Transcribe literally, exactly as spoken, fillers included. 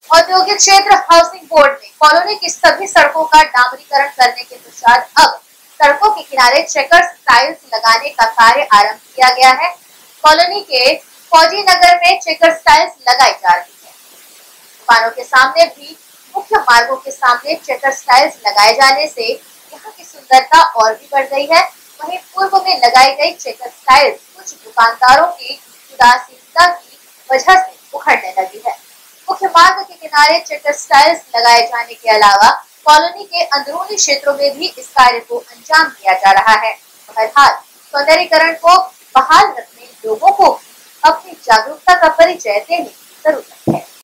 औद्योगिक क्षेत्र housing board ने कॉलोनी की सभी सड़कों का डामरीकरण करने के पश्चात अब सड़कों के किनारे चेकर्स टाइल्स लगाने का कार्य आरंभ किया गया है। कॉलोनी के फौजी नगर में चेकर्स टाइल्स लगाई जा रही है। दुकानों के सामने भी मुख्य मार्गों के सामने चेकर्स टाइल्स लगाए जाने से यहाँ की सुंदरता और भी बढ़ गई है। वहीं पूर्व में लगाई गई चेकर्स टाइल्स कुछ दुकानदारों की उदासीनता की वजह से उखड़ने लगी है। मुख्य मार्ग के किनारे चेकर्स टाइल्स लगाए जाने के अलावा कॉलोनी के अंदरूनी क्षेत्रों में भी इस कार्य को अंजाम दिया जा रहा है। बहरहाल सौंदर्यीकरण को बहाल रखने लोगों को अपनी जागरूकता का परिचय देने की जरूरत है।